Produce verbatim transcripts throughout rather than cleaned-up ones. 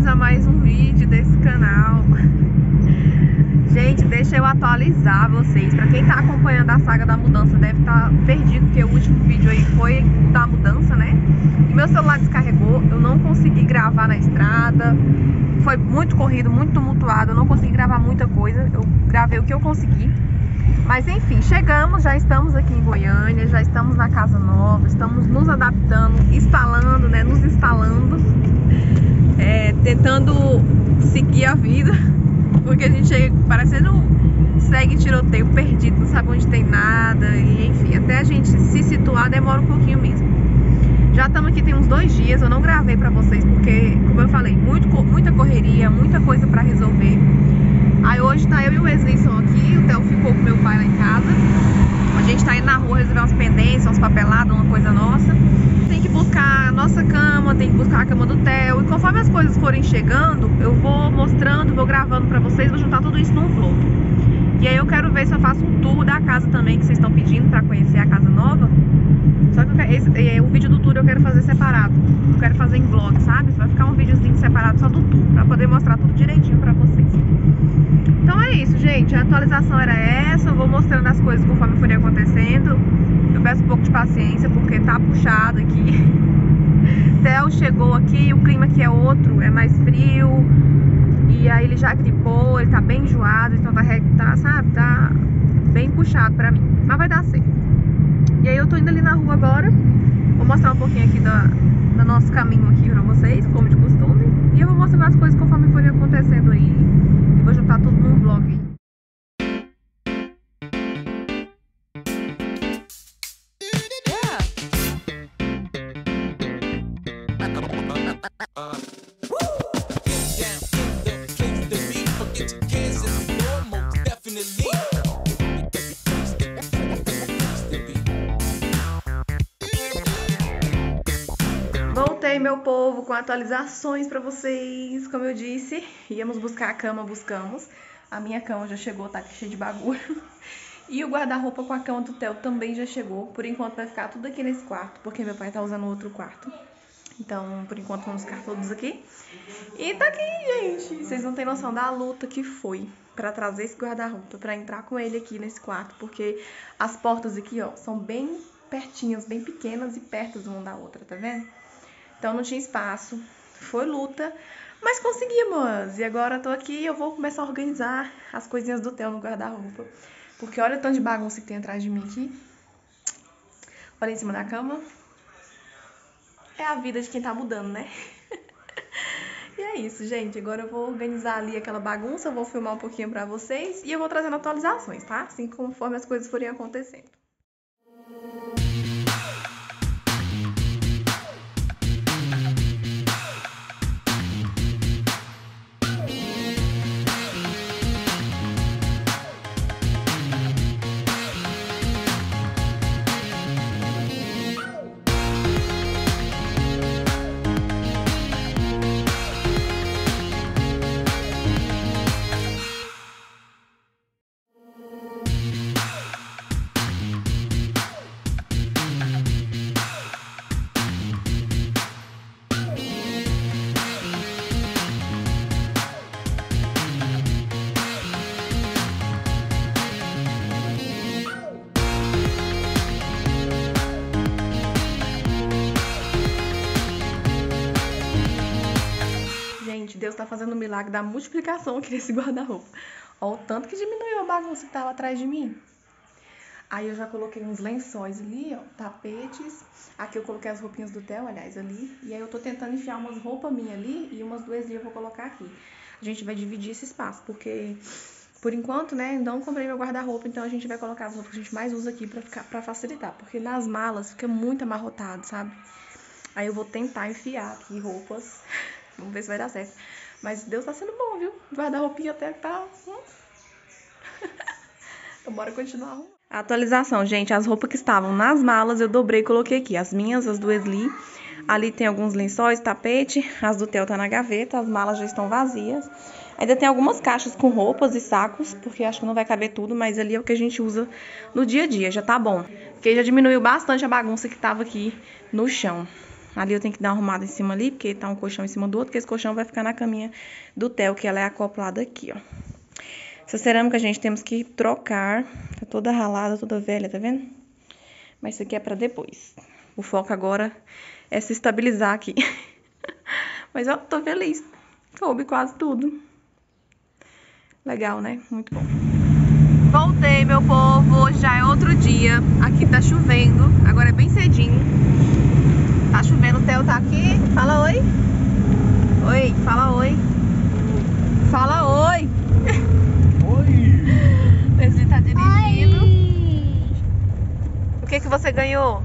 bem-vindos a mais um vídeo desse canal. Gente, deixa eu atualizar vocês. Pra quem tá acompanhando a saga da mudança deve estar perdido, porque o último vídeo aí foi da mudança, né? E meu celular descarregou, eu não consegui gravar na estrada. Foi muito corrido, muito tumultuado, eu não consegui gravar muita coisa. Eu gravei o que eu consegui. Mas enfim, chegamos, já estamos aqui em Goiânia, já estamos na casa nova, estamos nos adaptando, instalando, né, nos instalando, é, tentando seguir a vida, porque a gente chega parecendo segue tiroteio, perdido, não sabe onde tem nada, e enfim, até a gente se situar demora um pouquinho mesmo. Já estamos aqui tem uns dois dias, eu não gravei pra vocês porque, como eu falei, muito, muita correria, muita coisa pra resolver. Aí hoje tá eu e o Wesley só aqui, o Theo ficou com meu pai lá em casa. A gente tá indo na rua resolver umas pendências, umas papeladas, uma coisa nossa. Tem que buscar a nossa cama, tem que buscar a cama do Theo. E conforme as coisas forem chegando, eu vou mostrando, vou gravando pra vocês, vou juntar tudo isso num vlog. E aí eu quero ver se eu faço um tour da casa também, que vocês estão pedindo pra conhecer a casa nova. Só que eu quero, esse, é, o vídeo do tour eu quero fazer separado. Eu quero fazer em vlog, sabe? Vai ficar um videozinho separado só do tour, pra poder mostrar tudo direitinho pra vocês. Então é isso, gente, a atualização era essa, eu vou mostrando as coisas conforme forem acontecendo. Eu peço um pouco de paciência porque tá puxado aqui. Theo chegou aqui, o clima aqui é outro, é mais frio. E aí ele já gripou, ele tá bem enjoado, então tá, tá, sabe, tá bem puxado pra mim. Mas vai dar certo. E aí eu tô indo ali na rua agora, vou mostrar um pouquinho aqui da, do nosso caminho aqui pra vocês, como de costume. E eu vou mostrando as coisas conforme forem acontecendo aí. Vou juntar tudo num vlog aí. Voltei, meu povo, com atualizações pra vocês. Como eu disse, íamos buscar a cama, buscamos. A minha cama já chegou, tá aqui cheia de bagulho. E o guarda-roupa com a cama do Theo também já chegou. Por enquanto vai ficar tudo aqui nesse quarto, porque meu pai tá usando outro quarto. Então, por enquanto vamos ficar todos aqui. E tá aqui, gente. Vocês não têm noção da luta que foi pra trazer esse guarda-roupa, pra entrar com ele aqui nesse quarto. Porque as portas aqui, ó, são bem pertinhas, bem pequenas e perto uma da outra, tá vendo? Então não tinha espaço, foi luta, mas conseguimos. E agora eu tô aqui e eu vou começar a organizar as coisinhas do Theo no guarda-roupa. Porque olha o tanto de bagunça que tem atrás de mim aqui. Olha em cima da cama. É a vida de quem tá mudando, né? E é isso, gente. Agora eu vou organizar ali aquela bagunça, eu vou filmar um pouquinho pra vocês. E eu vou trazendo atualizações, tá? Assim conforme as coisas forem acontecendo. Deus tá fazendo o milagre da multiplicação aqui nesse guarda-roupa. Ó, o tanto que diminuiu a bagunça que tava atrás de mim. Aí eu já coloquei uns lençóis ali, ó, tapetes. Aqui eu coloquei as roupinhas do Theo, aliás, ali. E aí eu tô tentando enfiar umas roupas minhas ali e umas duas ali eu vou colocar aqui. A gente vai dividir esse espaço, porque por enquanto, né, não comprei meu guarda-roupa, então a gente vai colocar as roupas que a gente mais usa aqui pra, ficar, pra facilitar. Porque nas malas fica muito amarrotado, sabe? Aí eu vou tentar enfiar aqui roupas. Vamos ver se vai dar certo. Mas Deus tá sendo bom, viu? Guarda-roupinha até que tá... Então bora continuar. A atualização, gente. As roupas que estavam nas malas eu dobrei e coloquei aqui. As minhas, as do Wesley. Ali tem alguns lençóis, tapete. As do Theo tá na gaveta. As malas já estão vazias. Ainda tem algumas caixas com roupas e sacos, porque acho que não vai caber tudo, mas ali é o que a gente usa no dia a dia. Já tá bom. Porque já diminuiu bastante a bagunça que tava aqui no chão. Ali eu tenho que dar uma arrumada em cima ali, porque tá um colchão em cima do outro, porque esse colchão vai ficar na caminha do Theo, que ela é acoplada aqui, ó. Essa cerâmica, gente, temos que trocar. Tá toda ralada, toda velha, tá vendo? Mas isso aqui é pra depois. O foco agora é se estabilizar aqui. Mas, ó, tô feliz. Coube quase tudo. Legal, né? Muito bom. Voltei, meu povo. Hoje já é outro dia. Aqui tá chovendo. Agora é bem cedinho. Tá chovendo. O Theo tá aqui. Fala oi. Oi. Fala oi. Fala oi. Oi. Wesley tá dirigindo. Oi. O que que você ganhou?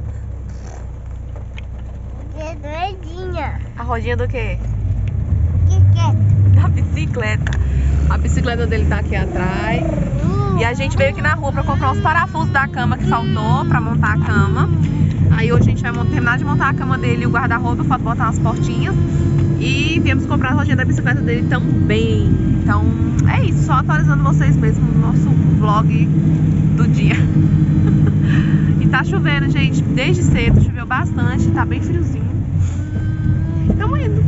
Rodinha. A rodinha do quê? Bicicleta. Da bicicleta. A bicicleta dele tá aqui atrás. E a gente veio aqui na rua pra comprar os parafusos da cama que faltou pra montar a cama. Aí hoje a gente vai terminar de montar a cama dele e o guarda-roupa, falta botar umas portinhas. E viemos comprar a rodinha da bicicleta dele também. Então é isso, só atualizando vocês mesmo no nosso vlog do dia. E tá chovendo, gente, desde cedo, choveu bastante, tá bem friozinho. Tamo indo.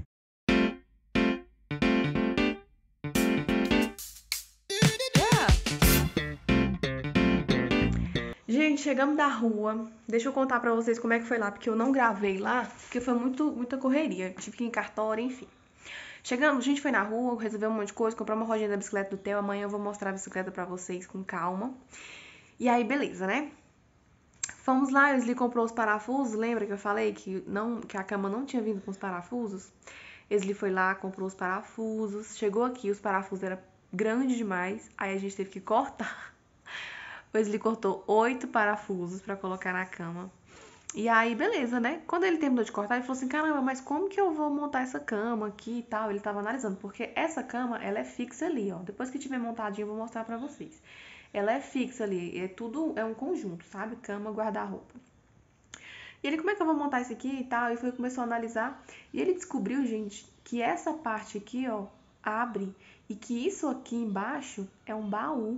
Gente, chegamos da rua. Deixa eu contar pra vocês como é que foi lá, porque eu não gravei lá, porque foi muito, muita correria. Tive que ir em cartório, enfim. Chegamos, a gente foi na rua, resolveu um monte de coisa, comprou uma rodinha da bicicleta do Theo. Amanhã eu vou mostrar a bicicleta pra vocês com calma. E aí, beleza, né? Fomos lá, o Wesley comprou os parafusos. Lembra que eu falei que, não, que a cama não tinha vindo com os parafusos? Wesley foi lá, comprou os parafusos. Chegou aqui, os parafusos eram grandes demais. Aí a gente teve que cortar. O Wesley cortou oito parafusos pra colocar na cama. E aí, beleza, né? Quando ele terminou de cortar, ele falou assim, caramba, mas como que eu vou montar essa cama aqui e tal? Ele tava analisando, porque essa cama, ela é fixa ali, ó. Depois que tiver montadinho, eu vou mostrar pra vocês. Ela é fixa ali, é tudo, é um conjunto, sabe? Cama, guarda-roupa. E ele, como é que eu vou montar isso aqui e tal? E foi, começou a analisar. E ele descobriu, gente, que essa parte aqui, ó, abre. E que isso aqui embaixo é um baú.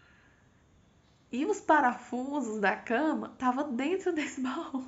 E os parafusos da cama estavam dentro desse baú.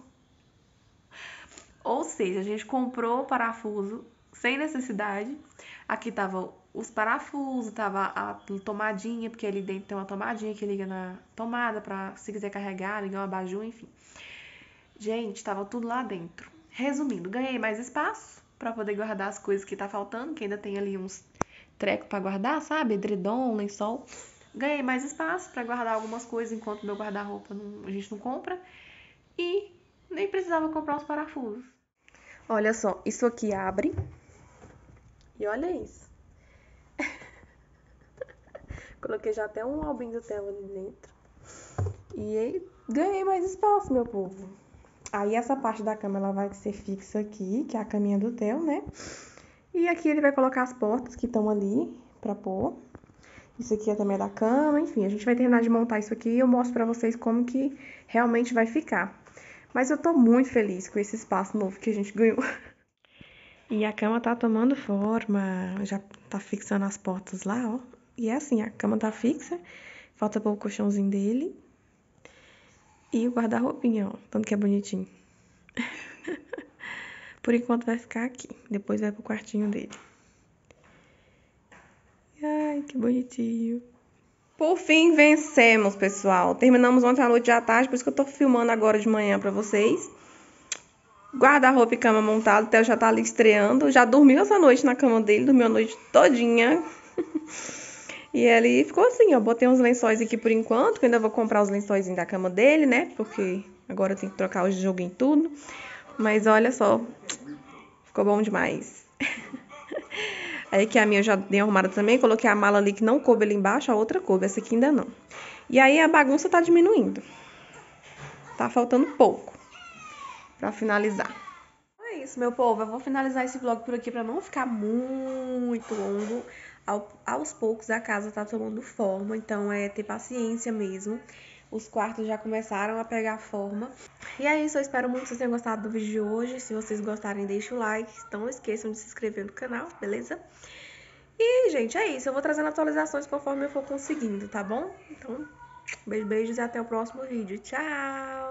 Ou seja, a gente comprou o parafuso sem necessidade. Aqui tava os parafusos, tava a tomadinha, porque ali dentro tem uma tomadinha que liga na tomada pra, se quiser carregar, ligar um abajur, enfim. Gente, tava tudo lá dentro. Resumindo, ganhei mais espaço pra poder guardar as coisas que tá faltando, que ainda tem ali uns trecos pra guardar, sabe? Edredom, lençol. Ganhei mais espaço para guardar algumas coisas enquanto meu guarda-roupa a gente não compra. E nem precisava comprar os parafusos. Olha só, isso aqui abre. E olha isso. Coloquei já até um albinho do Theo ali dentro. E aí, ganhei mais espaço, meu povo. Aí essa parte da cama ela vai ser fixa aqui, que é a caminha do Theo, né? E aqui ele vai colocar as portas que estão ali pra pôr. Isso aqui é também da cama, enfim, a gente vai terminar de montar isso aqui e eu mostro pra vocês como que realmente vai ficar. Mas eu tô muito feliz com esse espaço novo que a gente ganhou. E a cama tá tomando forma, já tá fixando as portas lá, ó. E é assim, a cama tá fixa, falta pôr o colchãozinho dele. E o guarda-roupinha, ó, tanto que é bonitinho. Por enquanto vai ficar aqui, depois vai pro quartinho dele. Ai, que bonitinho. Por fim, vencemos, pessoal. Terminamos ontem à noite à tarde, por isso que eu tô filmando agora de manhã pra vocês. Guarda-roupa e cama montado, o Theo já tá ali estreando. Já dormiu essa noite na cama dele, dormiu a noite todinha. E ele ficou assim, ó. Botei uns lençóis aqui por enquanto, que eu ainda vou comprar os lençóis da cama dele, né? Porque agora eu tenho que trocar o jogo em tudo. Mas olha só, ficou bom demais. Aí aqui a minha eu já dei arrumada também, coloquei a mala ali que não coube ali embaixo, a outra coube, essa aqui ainda não. E aí a bagunça tá diminuindo. Tá faltando pouco pra finalizar. É isso, meu povo, eu vou finalizar esse vlog por aqui pra não ficar muito longo. Ao, aos poucos a casa tá tomando forma, então é ter paciência mesmo. Os quartos já começaram a pegar forma. E é isso, eu espero muito que vocês tenham gostado do vídeo de hoje. Se vocês gostarem, deixa o like. Não esqueçam de se inscrever no canal, beleza? E, gente, é isso. Eu vou trazendo atualizações conforme eu for conseguindo, tá bom? Então, beijo, beijos e até o próximo vídeo. Tchau!